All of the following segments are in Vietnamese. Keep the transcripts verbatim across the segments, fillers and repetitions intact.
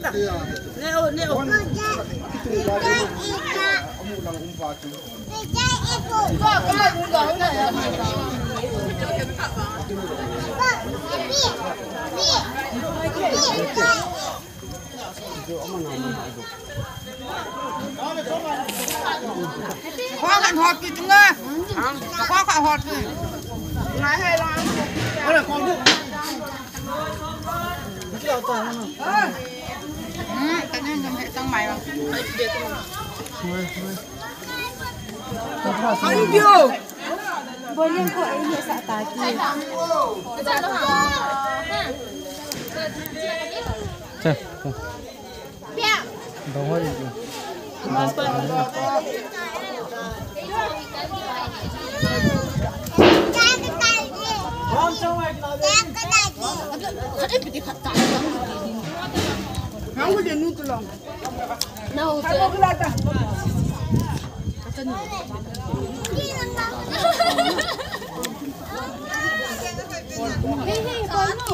ta. Neo neo. Khoa khăn hột gì chúng ơi. Khoa khăn hột gì. Ngay hay lo. Đó là con được. Cái đầu toàn không? Ừ, cái này cầm hệ tăng mày mà. Anh kêu. Boleh kau ini sak tadi. Cek. Đâu hết đi. Con trong này là không có điện nút lòng. Nào, cái cái này ta. Hei hei con no.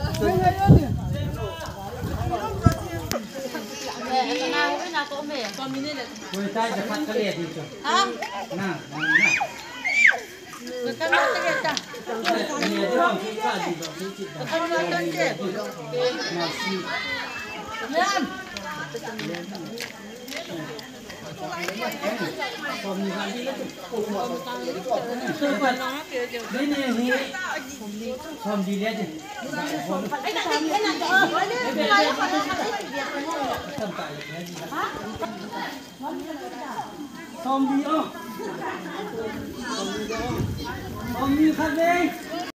Mẹ anh nào bên nào có mẹ con mình nên là Người taจะพัดทะเลดีจ้ะ hả น่ะน่ะ người ta nói cái gì ta เนี่ยที่ห้องที่ข้าดีดอกที่จิตดอก con nói cái gì มาซี mẹ ăn พอมีงานที่แล้วปลูกหมดคือมันนี่นี่นี่ทำดีแล้วจ้ะ cái này cái này cho ơi cái này phải làm cái việc này ทำตายอย่างนี้ทำดีอ่ะทำดีครับเอง